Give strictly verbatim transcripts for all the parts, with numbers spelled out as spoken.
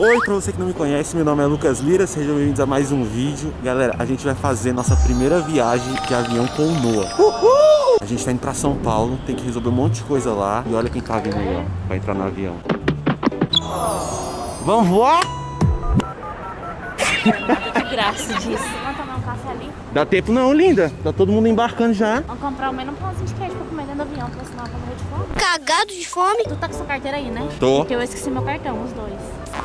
Oi, pra você que não me conhece, meu nome é Lucas Lira, sejam bem-vindos a mais um vídeo. Galera, a gente vai fazer nossa primeira viagem de avião com o Noah. Uhul! A gente tá indo pra São Paulo, tem que resolver um monte de coisa lá. E olha quem tá vindo aí, ó, pra entrar no avião. Vamos voar? Que graça disso. Vamos tomar um café ali? Dá tempo não, linda. Tá todo mundo embarcando já. Vamos comprar ao menos um pãozinho de queijo pra comer dentro do avião, porque senão eu vou morrer de fome. Cagado de fome? Tu tá com sua carteira aí, né? Tô. Porque eu esqueci meu cartão, os dois.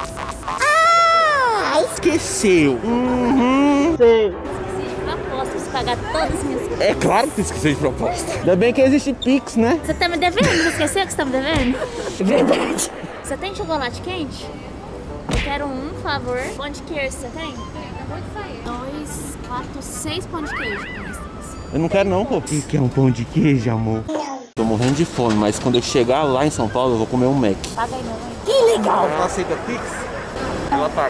Ah! Esqueceu. Uhum. Sei. Esqueci de propósito, preciso pagar todas as minhas coisas. É claro que tu esqueceu de proposta. Ainda bem que existe Pix, né? Você tá me devendo? Você esqueceu que você tá me devendo? É verdade. Você tem chocolate quente? Eu quero um, por favor. Pão de queijo, você tem? Acabou de sair. Dois, quatro, seis pão de queijo. Eu não quero não, pô. Quem quer um pão de queijo, amor? Tô morrendo de fome, mas quando eu chegar lá em São Paulo, eu vou comer um Mac. Paga aí, meu mãe. Que legal! Ela aceita Pix? Ela paga.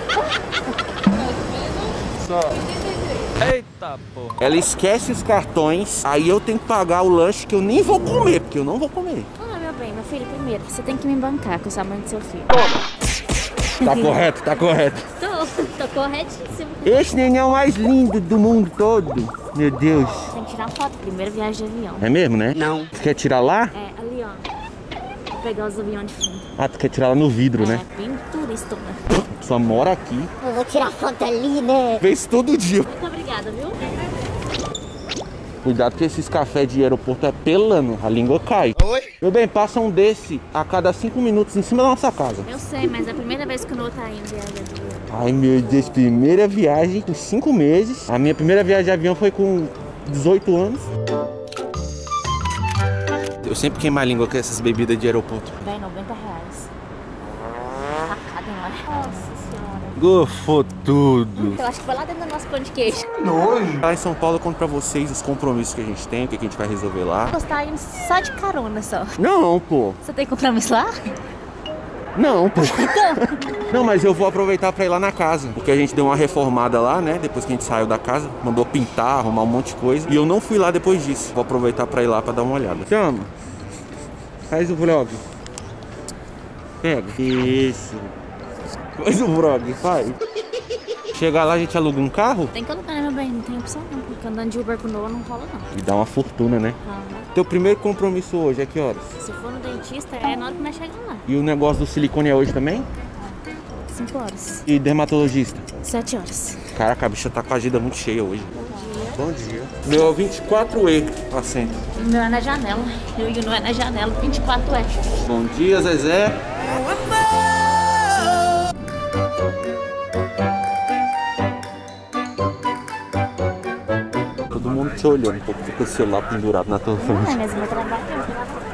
Só. Eita porra. Ela esquece os cartões, aí eu tenho que pagar o lanche que eu nem vou comer, porque eu não vou comer. Ah, meu bem, meu filho, primeiro, você tem que me bancar, que eu sou a mãe do seu filho. Tá correto, tá correto. Tô, tô corretíssimo. Esse neném é o mais lindo do mundo todo. Meu Deus. Tem que tirar uma foto, primeira viagem de avião. É mesmo, né? Não. Você quer tirar lá? É, ali, ó. Vou pegar os aviões de fundo. Ah, tu quer tirar lá no vidro, né? É, bem turista, né? Só mora aqui. Eu vou tirar foto ali, né? Vê isso todo dia. Muito obrigada, viu? Cuidado que esses cafés de aeroporto é pelando, a língua cai. Oi? Meu bem, passa um desse a cada cinco minutos em cima da nossa casa. Eu sei, mas é a primeira vez que o Noah tá indo viajar de avião. Ai meu Deus, primeira viagem com cinco meses. A minha primeira viagem de avião foi com dezoito anos. Eu sempre queimo a língua com essas bebidas de aeroporto. Bem, noventa reais. Sacada, não é? Nossa senhora. Gofou tudo. Eu acho que foi lá dentro do nosso pão de queijo. Lá em São Paulo eu conto pra vocês os compromissos que a gente tem, o que a gente vai resolver lá. Você tá indo só de carona só. Não, pô. Você tem compromisso lá? Não, pô. Então. Não, mas eu vou aproveitar pra ir lá na casa. Porque a gente deu uma reformada lá, né? Depois que a gente saiu da casa. Mandou pintar, arrumar um monte de coisa. E eu não fui lá depois disso. Vou aproveitar pra ir lá pra dar uma olhada. Chama. Faz o vlog. Pega. Isso. Faz o vlog, faz. Chegar lá, a gente aluga um carro Tem que alugar, né, meu bem? Não tem opção não. Porque andando de Uber com o Noah não rola, não. e dá uma fortuna, né? Ah, Teu primeiro compromisso hoje é que horas? se for no dentista, é na hora que nós chegamos lá. E o negócio do silicone é hoje também? cinco horas. E dermatologista? sete horas. Caraca, a bicha tá com a agenda muito cheia hoje. Bom dia. Bom dia. Meu é vinte e quatro E assento. O meu é na janela. Eu e o não é na janela. vinte e quatro é. Bom dia, Zezé. Todo mundo te olhando, porque com o celular pendurado na tua frente. Não, mas meu trabalho é tirar foto.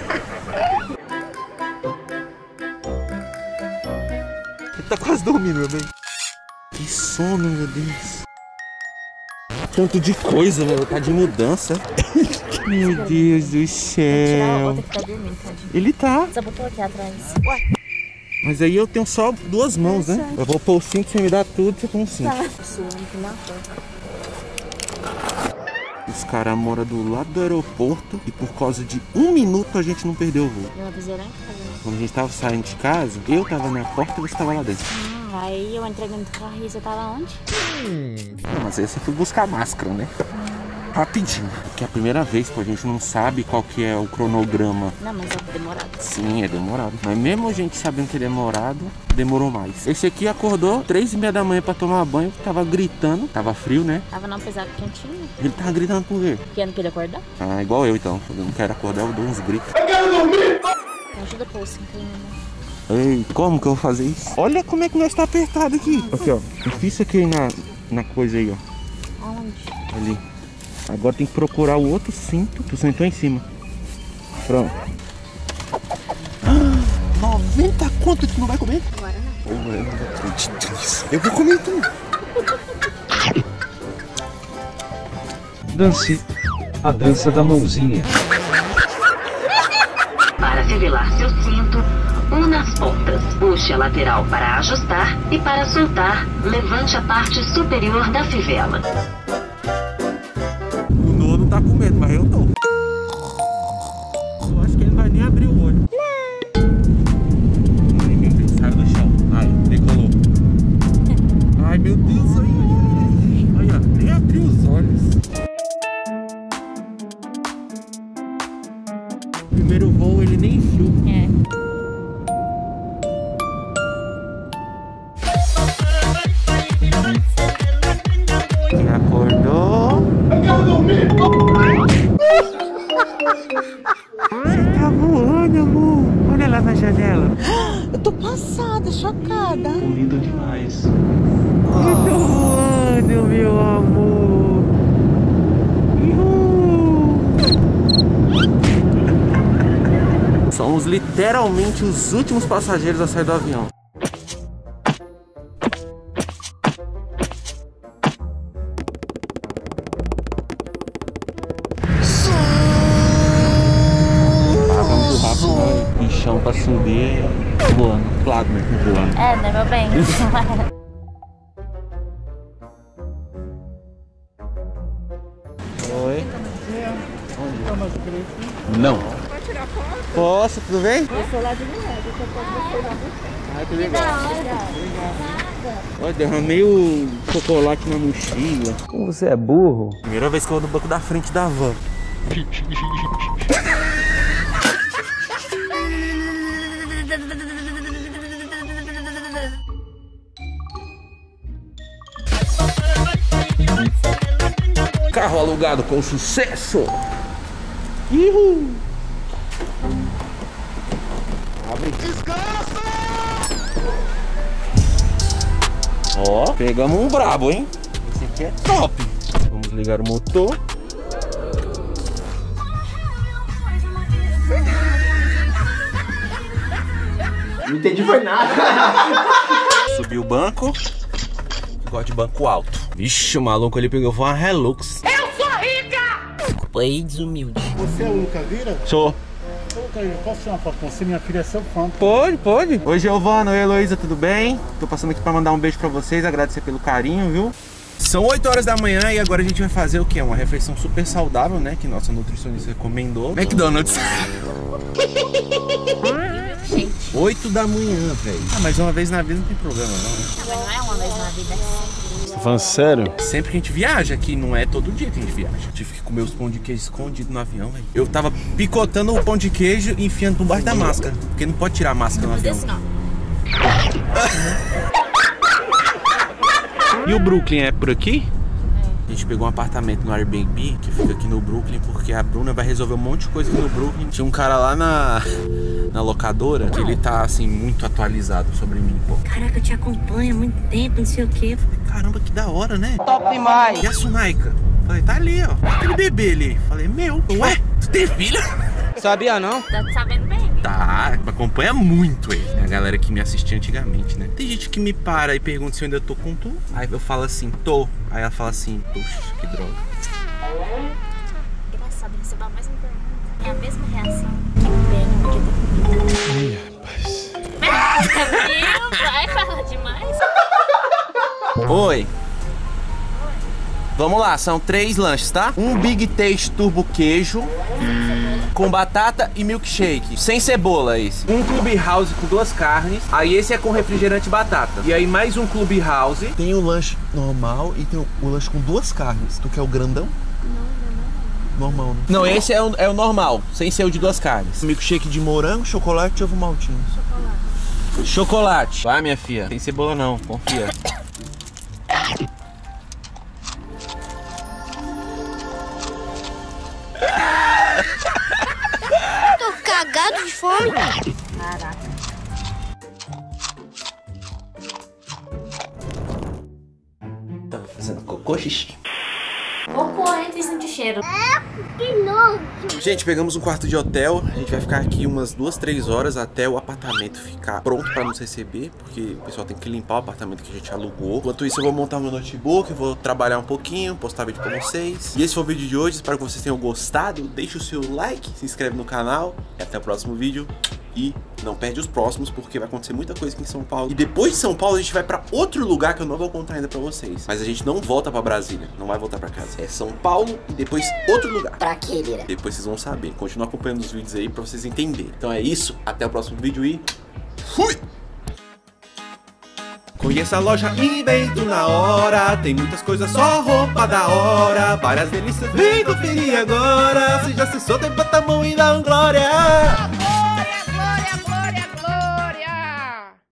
Ele tá quase dormindo, meu bem. Que sono, meu Deus. Tanto de coisa, meu. Tá de mudança. Meu Deus do Tirar a céu. outra que tá dormindo, tadinho. Ele tá. Só botou aqui atrás. Mas aí eu tenho só duas mãos, né? Interessante. Eu vou pôr o cinto, você me dá tudo, você põe o cinto. Tá. Suando que não foi. Os caras moram do lado do aeroporto e por causa de um minuto a gente não perdeu o voo. Deu uma viseira em casa. Quando a gente tava saindo de casa, eu tava na porta e você tava lá dentro. Ah, aí eu entrei dentro do carro e você tava onde? Não, mas aí você foi buscar máscara, né? Rapidinho. Porque é a primeira vez, pô, a gente não sabe qual que é o cronograma. Não, mas é demorado. Sim, é demorado. Mas mesmo a gente sabendo que é demorado, demorou mais. Esse aqui acordou três e meia da manhã pra tomar banho, tava gritando. Tava frio, né? Tava não pesado quentinho. Ele tava gritando por quê? Querendo que ele acordar? Ah, igual eu então. Eu não quero acordar, eu dou uns gritos. Me ajuda a pôr o cinto aí, né? Ei, como que eu vou fazer isso? Olha como é que nós tá apertado aqui. Aqui, ó. Eu fiz isso aqui na, na coisa aí, ó. Aonde? Ali. Agora tem que procurar o outro cinto. Tu sentou em cima. Pronto. Ah, noventa conto que tu não vai comer? Agora não. Ô, mano, eu não acredito nisso. Eu vou comer tudo. Dance. A dança da mãozinha. Para fivelar seu cinto, una as pontas, puxe a lateral para ajustar e para soltar, levante a parte superior da fivela. O Noah não tá com medo, mas eu tô. Eu acho que ele vai nem abrir o olho. Não. Ele saiu do chão. Ai. Você tá voando, amor. Olha lá na janela. Eu tô passada, chocada. Lindo demais. Eu tô voando, meu amor. Uhul. Somos literalmente os últimos passageiros a sair do avião. O chão pra subir voando. Claro, né? Voando. É, né, meu bem? Oi. Não. Pode tirar foto? Posso, tudo bem? Eu sou lá de mulher, eu posso lá. Ah, que legal. Olha, derramei o chocolate na mochila. Como você é burro? Primeira vez que eu vou no banco da frente da van. Carro alugado com sucesso! Uhul! Abre. Descansa! Ó, pegamos um brabo, hein? Esse aqui é top! Vamos ligar o motor. Não entendi foi nada. Subi o banco. Gosto de banco alto. Vixe, o maluco ali pegou foi uma Hilux. Eu sou rica! Foi desumilde. Você é o Lucas Vira? Sou. Eu posso tirar uma foto com você? Minha filha é seu fã. Pode, pode. Oi, Giovana. Oi, Heloísa, tudo bem? Tô passando aqui pra mandar um beijo pra vocês, agradecer pelo carinho, viu? São oito horas da manhã e agora a gente vai fazer o quê? Uma refeição super saudável, né? Que nossa nutricionista recomendou. McDonald's. oito da manhã, velho. Ah, mas uma vez na vida não tem problema, não, né? Mas não é uma vez na vida, é sempre. Você tá falando sério? Sempre que a gente viaja, que não é todo dia que a gente viaja. Eu tive que comer os pão de queijo escondido no avião, velho. Eu tava picotando o pão de queijo e enfiando por baixo da máscara. Porque não pode tirar a máscara no avião. E o Brooklyn é por aqui? A gente pegou um apartamento no Airbnb que fica aqui no Brooklyn, porque a Bruna vai resolver um monte de coisa aqui no Brooklyn. Tinha um cara lá na, na locadora que ele tá assim muito atualizado sobre mim, pô. Caraca, eu te acompanho há muito tempo, não sei o quê. Caramba, que da hora, né? Top demais. E a Sunaika? Falei, tá ali, ó. Aquele bebê ali. Falei, meu, ué, tu tem filha? Sabia não? Tá sabendo bem? Tá, acompanha muito ele. É a galera que me assistia antigamente, né? Tem gente que me para e pergunta se eu ainda tô com tu. Aí eu falo assim, tô. Aí ela fala assim, puxa, que droga. Engraçado, receber a mesma pergunta. É a mesma reação. Que pena, porque tá. Ih, rapaz. Meu, vai falar demais. Oi. Vamos lá, são três lanches, tá? Um Big Taste Turbo Queijo com batata e milkshake. Sem cebola esse. Um Clubhouse com duas carnes. Aí esse é com refrigerante e batata. E aí mais um Clubhouse. Tem o lanche normal e tem o, o lanche com duas carnes. Tu quer o grandão? Não, normal, né? Não, esse é o, é o normal, sem ser o de duas carnes. Milkshake de morango, chocolate e ovo maltinho. Chocolate. Chocolate. Vai, minha filha. Tem cebola não, confia. Tô cagado de fome. Caraca. Tá fazendo cocô, xixi? Vou correndo e sentir cheiro. Que nojo. Gente, pegamos um quarto de hotel. A gente vai ficar aqui umas duas, três horas até o apartamento ficar pronto pra nos receber, porque o pessoal tem que limpar o apartamento que a gente alugou. Enquanto isso, eu vou montar meu notebook, eu vou trabalhar um pouquinho, postar vídeo pra vocês. E esse foi o vídeo de hoje. Espero que vocês tenham gostado. Deixa o seu like, se inscreve no canal. E até o próximo vídeo. E não perde os próximos, porque vai acontecer muita coisa aqui em São Paulo. E depois de São Paulo, a gente vai pra outro lugar que eu não vou contar ainda pra vocês. Mas a gente não volta pra Brasília, não vai voltar pra casa. É São Paulo e depois outro lugar. Pra quê, Lira? Depois vocês vão saber. Continua acompanhando os vídeos aí pra vocês entenderem. Então é isso, até o próximo vídeo e fui! Conheça a loja e vendo na hora. Tem muitas coisas, só roupa da hora. Várias delícias, vem conferir agora. Se já acessou, levanta a mão e dá um glória.